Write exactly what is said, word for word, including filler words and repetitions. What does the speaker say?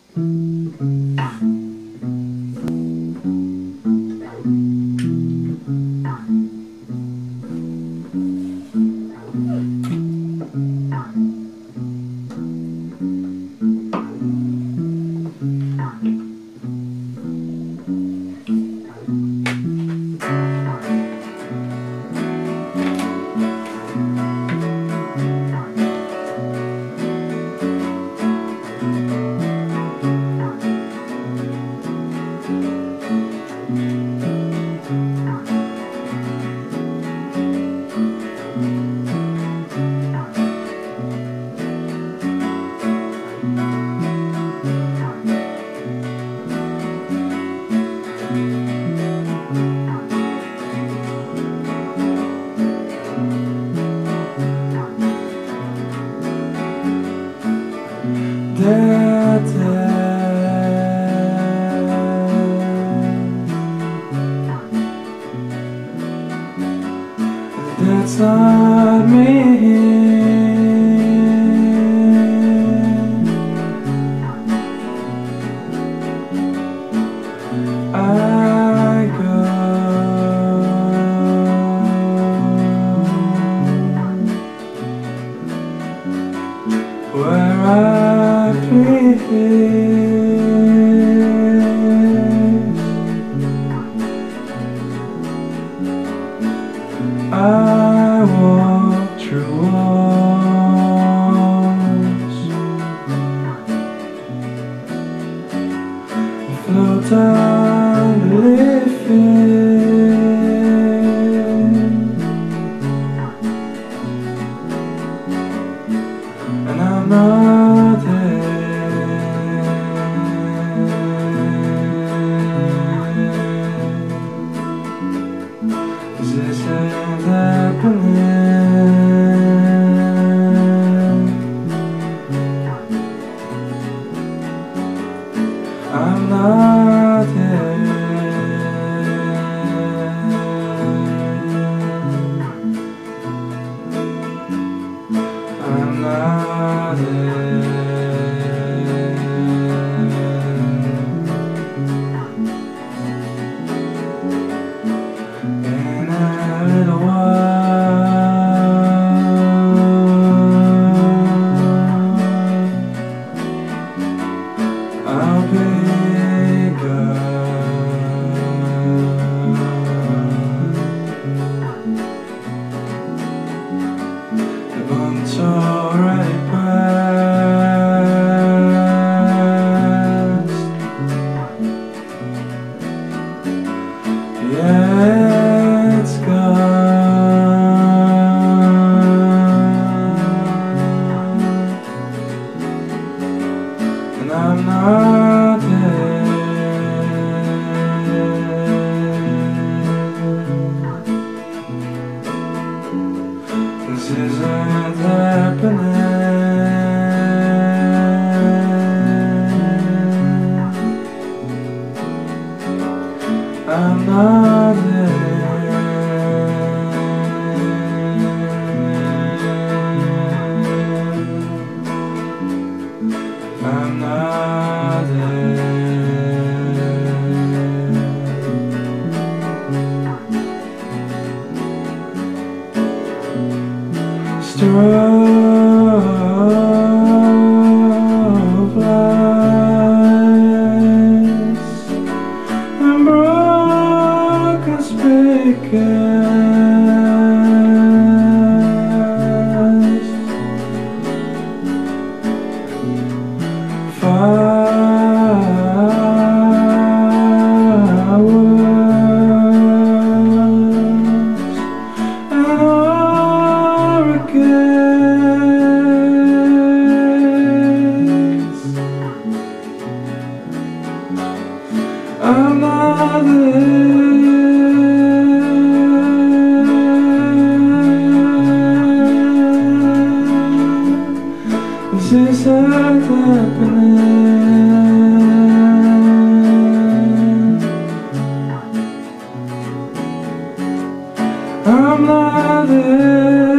That's not me. I go where I please. I walk through walls, float on living, and I'm not there. This isn't happening. I'm not there. I'm not there. In a little while I'll be the bump's already passed. Yeah, it's gone, and I'm not there. This isn't happening. I'm not there. I'm not there. Strobe lights and broken speakers, fireworks and hurricanes. I'm not there. This isn't happening. I'm not there.